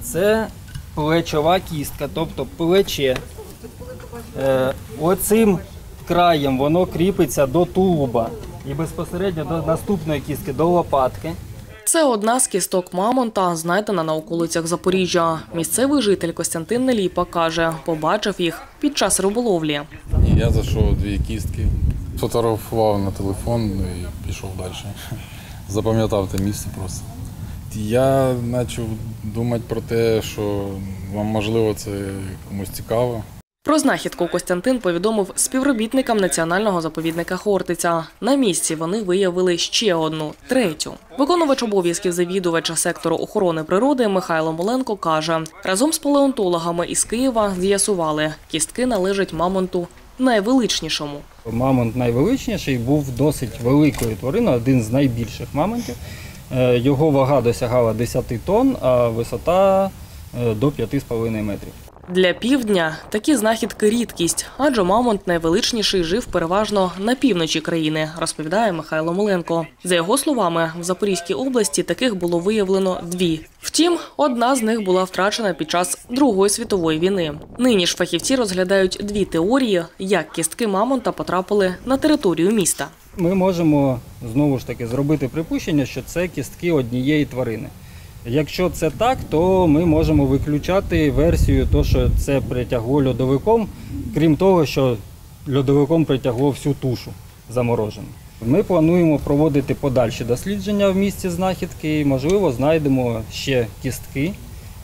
це плечова кістка, тобто плече. Оцим краєм воно кріпиться до тулуба і безпосередньо до наступної кістки, до лопатки. Це одна з кісток мамонта, знайдена на околицях Запоріжжя. Місцевий житель Костянтин Неліпа каже, побачив їх під час риболовлі. Я знайшов 2 кістки, фотографував на телефон і пішов далі. Запам'ятав те місце просто. Я почав думати про те, що можливо це комусь цікаво. Про знахідку Костянтин повідомив співробітникам Національного заповідника Хортиця. На місці вони виявили ще одну, третю. Виконувач обов'язків завідувача сектору охорони природи Михайло Моленко каже, разом з палеонтологами із Києва з'ясували, кістки належать мамонту найвеличнішому. Мамонт найвеличніший був досить великою твариною, один з найбільших мамонтів. Його вага досягала 10 тонн, а висота до 5,5 метрів. Для півдня такі знахідки – рідкість, адже мамонт найвеличніший жив переважно на півночі країни, розповідає Михайло Моленко. За його словами, в Запорізькій області таких було виявлено 2. Втім, одна з них була втрачена під час Другої світової війни. Нині ж фахівці розглядають 2 теорії, як кістки мамонта потрапили на територію міста. Ми можемо, знову ж таки, зробити припущення, що це кістки однієї тварини. Якщо це так, то ми можемо виключати версію, що це притягло льодовиком, крім того, що льодовиком притягло всю тушу заморожену. Ми плануємо проводити подальші дослідження в місці знахідки і, можливо, знайдемо ще кістки,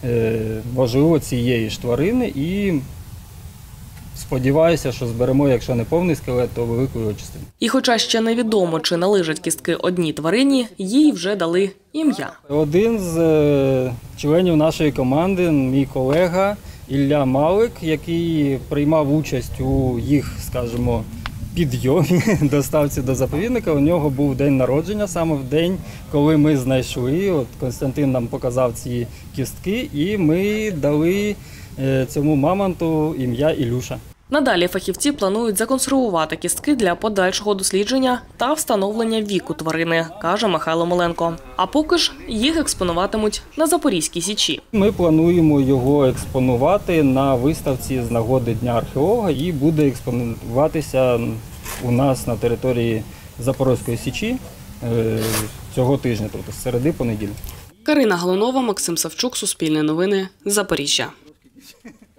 можливо, цієї ж тварини і сподіваюся, що зберемо, якщо не повний скелет, то велику його частину. І хоча ще невідомо, чи належать кістки одній тварині, їй вже дали ім'я. Один з членів нашої команди, мій колега Ілля Малик, який приймав участь у їх, скажімо, підйомі, доставці до заповідника, у нього був день народження, саме в день, коли ми знайшли. От Костянтин нам показав ці кістки, і ми дали цьому мамонту ім'я Ілюша. Надалі фахівці планують законсервувати кістки для подальшого дослідження та встановлення віку тварини, каже Михайло Моленко. А поки ж їх експонуватимуть на Запорізькій Січі. Ми плануємо його експонувати на виставці з нагоди Дня археолога і буде експонуватися у нас на території Запорізької Січі цього тижня, тобто з середи по неділю. Карина Галунова, Максим Савчук, Суспільне новини, Запоріжжя.